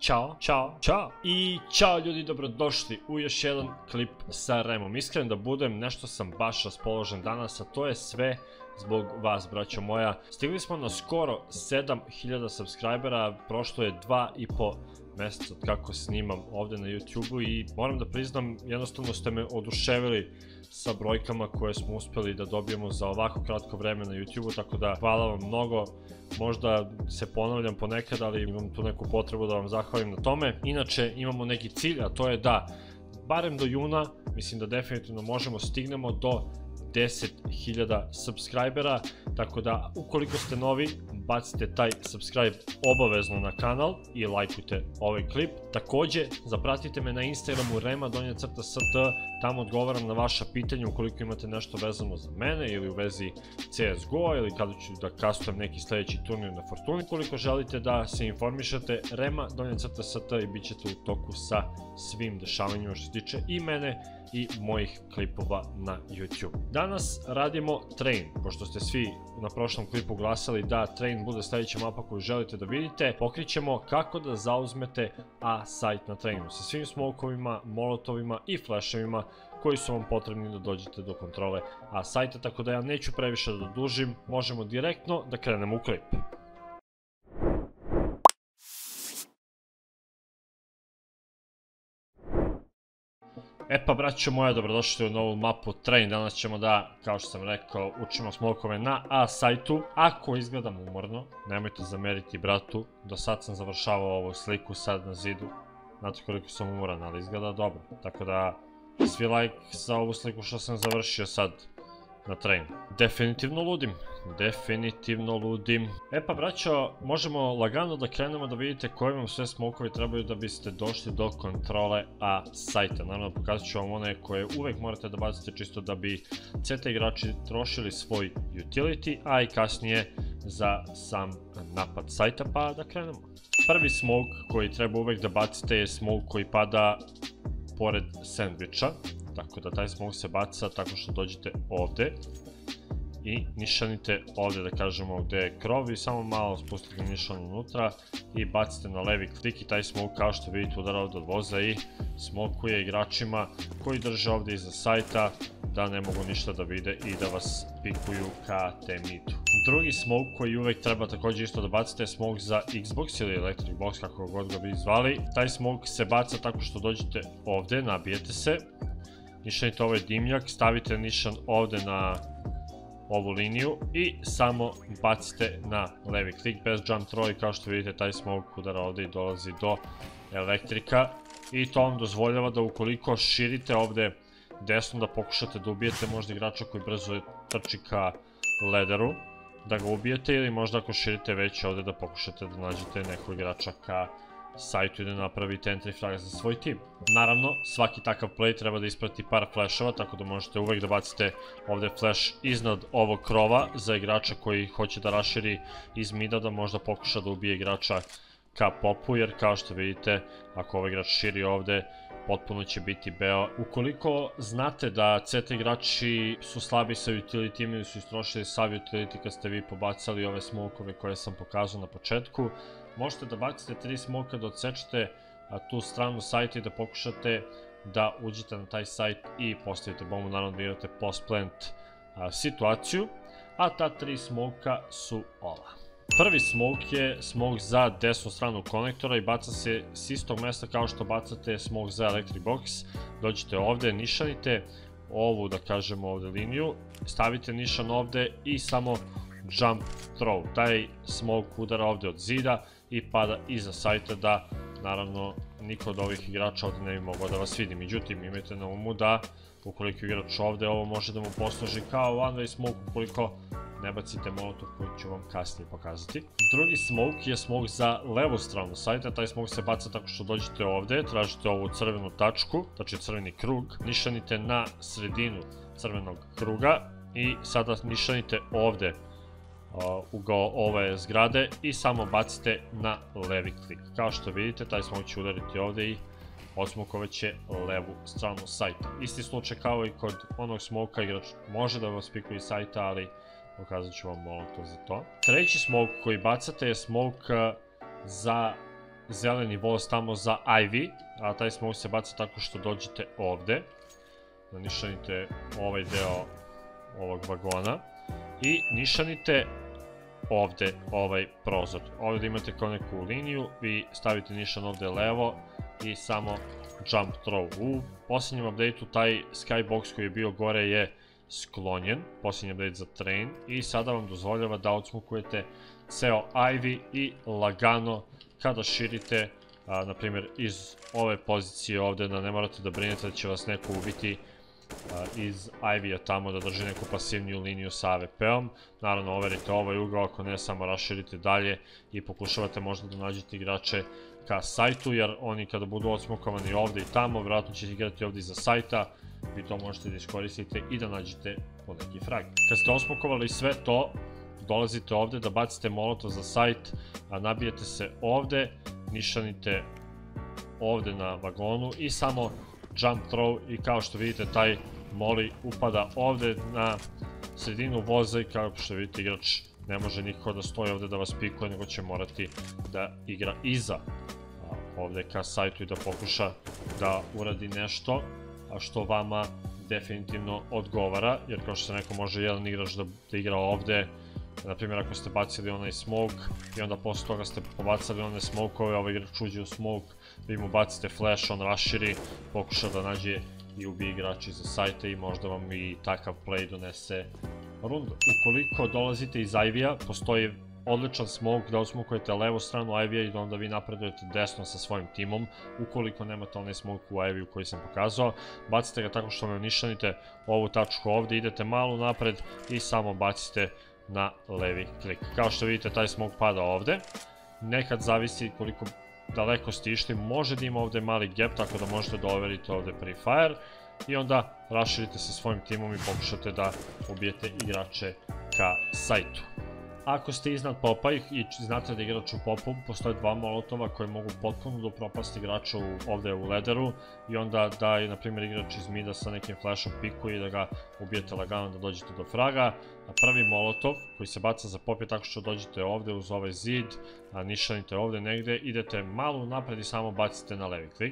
Ćao. I ćao ljudi, dobrodošli u još jedan klip sa Remom. Iskren da budem, nešto sam baš raspoložen danas, a to je sve zbog vas, braćo moja. Stigli smo na skoro 7000 subscribera, prošlo je 2,5 mjeseca od kako snimam ovdje na YouTube-u i moram da priznam, jednostavno ste me oduševili sa brojkama koje smo uspjeli da dobijemo za ovako kratko vreme na YouTube-u, tako da hvala vam mnogo. Možda se ponavljam ponekad, ali imam tu neku potrebu da vam zahvalim na tome. Inače, imamo neki cilj, a to je da barem do juna, mislim da definitivno možemo stignemo do 10.000 subscribera, tako da ukoliko ste novi, bacite taj subscribe obavezno na kanal i lajkujte ovaj klip. Također, zapratite me na Instagramu rema_st, tamo odgovaram na vaša pitanja ukoliko imate nešto vezano za mene ili u vezi CSGO ili kada ću da kastujem neki sljedeći turnir na Fortuni. Ukoliko želite da se informišete, rema_st i bit ćete u toku sa svim dešavanjima što se tiče i mene i mojih klipova na YouTube. Danas radimo Train, pošto ste svi na prošlom klipu glasali da Train bude sljedeća mapa koju želite da vidite. Pokrićemo kako da zauzmete A-site na Trainu sa svim smokovima, molotovima i flashevima koji su vam potrebni da dođete do kontrole A-site-a, tako da ja neću previše da dužim, možemo direktno da krenemo u klip. E pa braćo moja, dobrodošli u novu mapu Train. Danas ćemo da, kao što sam rekao, učimo smokove na A-sajtu. Ako izgledam umorno, nemojte zameriti bratu, do sad sam završavao ovu sliku sad na zidu. Znate koliko sam umoran, ali izgleda dobro. Tako da, svi like za ovu sliku što sam završio sad na Train. Definitivno ludim. E pa braćo, možemo lagano da krenemo da vidite koji vam sve smokovi trebaju da biste došli do kontrole A-sajta. Naravno pokazat ću vam one koje uvek morate da bacite čisto da bi CT igrači trošili svoj utility, a i kasnije za sam napad sajta, pa da krenemo. Prvi smoke koji treba uvek da bacite je smoke koji pada pored sandviča. Tako da taj smoke se baca tako što dođete ovde i nišanite ovdje, da kažemo gdje je krov, i samo malo spustite nišan unutra i bacite na levi klik i taj smoke, kao što vidite, udara ovdje od voza i smokuje igračima koji drže ovdje iza sajta da ne mogu ništa da vide i da vas pikuju ka temitu. Drugi smoke koji uvek treba također isto da bacite je smoke za Xbox ili Electric Box, kako god ga vi zvali. Taj smoke se baca tako što dođete ovdje, nabijete se, nišanite ovaj dimnjak, stavite nišan ovdje na ovu liniju i samo bacite na levi klik bez jump throw, i kao što vidite taj smoke udara ovdje i dolazi do elektrika, i to vam dozvoljava da ukoliko širite ovdje desno da pokušate da ubijete možda igrača koji brzo trči ka lederu, da ga ubijete, ili možda ako širite već ovdje da pokušate da nađete nekog igrača ka sajtu i da napravite entry frag za svoj tim. Naravno, svaki takav play treba da isprati par flashova, tako da možete uvek da bacite ovdje flash iznad ovog krova za igrača koji hoće da raširi iz mida, da možda pokuša da ubije igrača ka popu, jer kao što vidite, ako ovaj igrač širi ovdje, potpuno će biti beo. Ukoliko znate da CT igrači su slabi sa utility ili su istrošili sav utility kad ste vi pobacali ove smokove koje sam pokazao na početku, možete da bacite 3 smoka, da odsečete tu stranu sajta i da pokušate da uđete na taj sajt i postavite bombu, naravno da imate post-plant situaciju, a ta 3 smoka su ova. Prvi smoke je smoke za desnu stranu konektora i baca se s istog mjesta kao što bacate smoke za Electric Box. Dođete ovdje, nišanite ovu, da kažemo ovdje liniju, stavite nišan ovdje i samo jump throw. Taj smoke udara ovdje od zida i pada iza sajta, da naravno niko od ovih igrača ovdje ne bi mogao da vas vidi. Međutim, imajte na umu da ukoliko igrač ovdje, ovo može da mu posluži kao one way smoke ukoliko ne bacite molotov koji ću vam kasnije pokazati. Drugi smoke je smoke za levu stranu sajta. Taj smoke se baca tako što dođete ovdje, tražite ovu crvenu tačku, znači crveni krug, nišanite na sredinu crvenog kruga i sada nišanite ovdje ugao ove zgrade i samo bacite na levi klik. Kao što vidite, taj smoke će udariti ovdje i osmokoveće levu stranu sajta. Isti slučaj kao i kod onog smoka, igrač može da vas pikuje iz sajta, ali pokazat ću vam molotov za to. Treći smoke koji bacate je smoke za zeleni voz tamo za Ivy, a taj smoke se baca tako što dođete ovde, nišanite ovaj deo ovog vagona i nišanite ovde ovaj prozor. Ovde imate kao neku liniju, vi stavite nišan ovde levo i samo jump throw. U posljednjem updateu taj skybox koji je bio gore je sklonjen, posljednji update za train, i sada vam dozvoljava da odsmukujete ceo Ivy i lagano kada širite, na primjer iz ove pozicije ovde, da ne morate da brinete da će vas neko ubiti iz Ivy-a tamo, da drži neku pasivniju liniju sa AWP-om. Naravno, overite ovaj ugao, ako ne, samo raširite dalje i pokušavate možda da nađete igrače ka sajtu, jer oni kada budu odsmukovani ovde i tamo, vjerojatno ćete igrati ovde iza sajta, vi to možete da iskoristite i da nađete po neki frag. Kad ste osmukovali sve to, dolazite ovde da bacite molotov za sajt, a nabijete se ovde, nišanite ovde na vagonu i samo jump throw, i kao što vidite taj moli upada ovde na sredinu voza i kao što vidite igrač ne može nikako da stoji ovde da vas pikuje, nego će morati da igra iza ovde ka sajtu i da pokuša da uradi nešto što vama definitivno odgovara, jer kao što se neko može jedan igrač da igra ovde, na primjer ako ste bacili onaj smoke i onda posle toga ste pobacali one smokove, ovaj igrač uđe u smoke, vi mu bacite flash, on raširi, pokuša da nađe i ubije igrači za sajta i možda vam i takav play donese rundu. Ukoliko dolazite iz Ivy-a, postoji odličan smoke da osmokujete levu stranu Ivy-a i da onda vi napredujete desno sa svojim timom. Ukoliko nemate onaj smoke u Ivy-u koji sam pokazao, bacite ga tako što me nišanite ovu tačku ovde, idete malo napred i samo bacite na levi klik. Kao što vidite, taj smoke pada ovde. Nekad zavisi koliko daleko ste išli, može da ima ovde mali gap, tako da možete da overite ovde pre-fire i onda raširite sa svojim timom i pokušate da ubijete igrače ka sajtu. Ako ste iznad popa i znate da igrač u popu, postoje dva molotova koje mogu potpuno da upropasti igrača ovde u lederu i onda da je, na primjer, igrač iz mida sa nekim flashom pikuje i da ga ubijete lagano da dođete do fraga. Prvi molotov koji se baca za pop je tako što dođete ovde uz ovaj zid, nišanite ovde negde, idete malo napred i samo bacite na levi klik.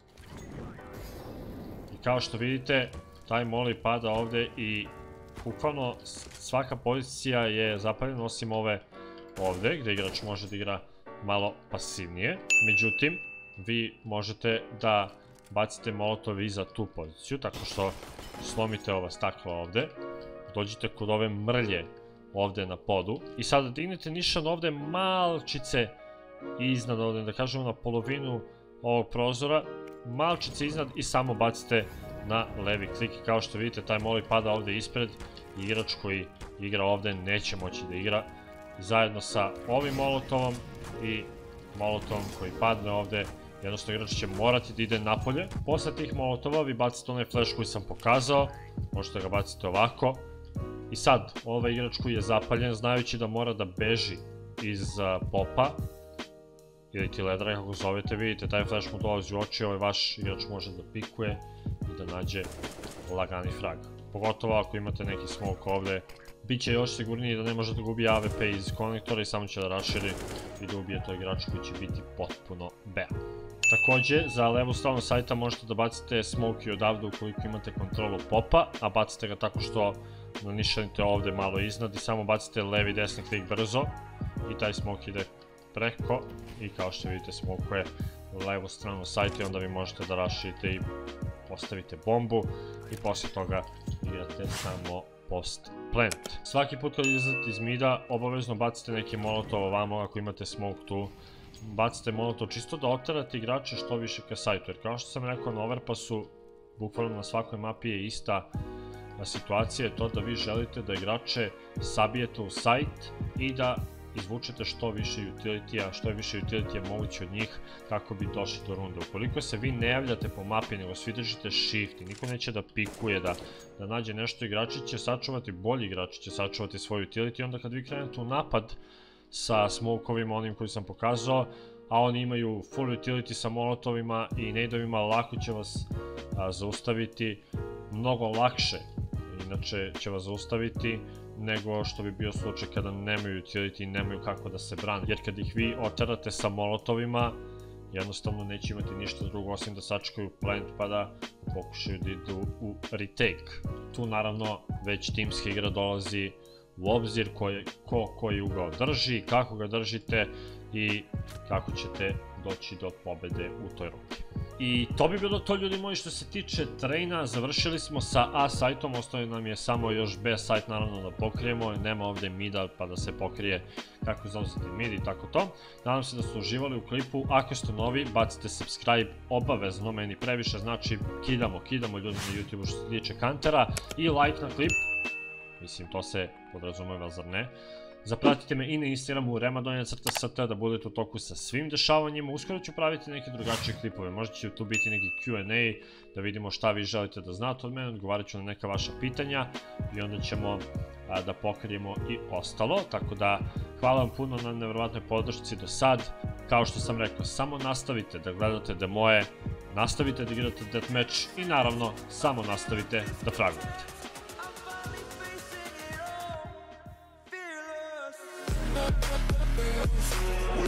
I kao što vidite, taj moli pada ovde i bukvalno svaka pozicija je zapaljena osim ove ovde, gde igrač može da igra malo pasivnije. Međutim, vi možete da bacite molotov i za tu poziciju, tako što slomite ova stakla ovde, dođete kod ove mrlje ovde na podu i sada dignete nišan ovde malčice iznad ovde, da kažemo na polovinu ovog prozora, malčice iznad i samo bacite na levi klik. Kao što vidite, taj moli pada ovde ispred i igrač koji igra ovde neće moći da igra. Zajedno sa ovim molotovom i molotovom koji padne ovde, jednostavno igrač će morati da ide napolje. Posle tih molotova vi bacite onaj flash koji sam pokazao, možete ga baciti ovako. I sad, ovaj igrač koji je zapaljen, znajući da mora da beži iz popa, ili ti ledera, kako zovete, vidite, taj flash mu dolazi u oči, ovaj vaš igrač može da pikuje i da nađe lagani frag. Pogotovo ako imate neki smoke ovde, bit će još sigurniji da ne može da ga ubije AWP iz konektora i samo će da raširi i da ubije to igrač koji će biti potpuno bea. Takođe, za levu stranu sajta možete da bacite smoke i odavde ukoliko imate kontrolu popa, a bacite ga tako što nanišanite ovde malo iznad i samo bacite levi desni klik brzo i taj smoke ide preko i kao što vidite smokuje levu stranu sajta i onda vi možete da raširite i postavite bombu i posle toga igrate samo post plant. Svaki put kad izlazite iz mida obavezno bacite neki molotov ovamo ako imate smoke tu. Bacite molotov čisto da oterate igrače što više ka sajtu, jer kao što sam rekao na overpassu, bukvalno na svakoj mapi je ista situacija, je to da vi želite da igrače sabijete u sajt i da izvučete što više utility-a, što je više utility-a moguće od njih kako bi došli do runde. Ukoliko se vi ne javljate po mapi, nego svi držite shift i niko neće da pikuje, da nađe nešto, igrači će sačuvati, bolji igrači će sačuvati svoj utility i onda kad vi krenete u napad sa smokovima, onim koji sam pokazao, a oni imaju full utility sa molotovima i nadovima, lako će vas zaustaviti, mnogo lakše, inače će vas zaustaviti nego što bi bio slučaj kada nemaju utility i nemaju kako da se brane. Jer kad ih vi oterate sa molotovima jednostavno neće imati ništa drugo osim da sačekaju plant pa da pokušaju da idu u retake. Tu naravno već timska igra dolazi u obzir, koji ugao drži, kako ga držite i kako ćete doći do pobede u toj rundi. I to bi bilo to, ljudi moji, što se tiče trejna. Završili smo sa A sajtom, ostaje nam je samo još B sajt naravno da pokrijemo, nema ovde mida pa da se pokrije kako zauzeti mid i tako to. Nadam se da ste uživali u klipu, ako ste novi bacite subscribe obavezno, meni previše znači, kidamo ljudi na YouTube što se tiče kantera i like na klip, mislim to se podrazumeva, zar ne? Zapratite me i na Instagramu remadonja_st da budete u toku sa svim dešavanjima. Uskoro ću praviti neke drugačije klipove, možda će tu biti neki Q&A da vidimo šta vi želite da znate od mene, odgovarat ću na neka vaša pitanja i onda ćemo da pokrijemo i ostalo, tako da hvala vam puno na nevjerovatnoj podršci do sad. Kao što sam rekao, samo nastavite da gledate demoje, nastavite da igrate deathmatch i naravno samo nastavite da fragujete. We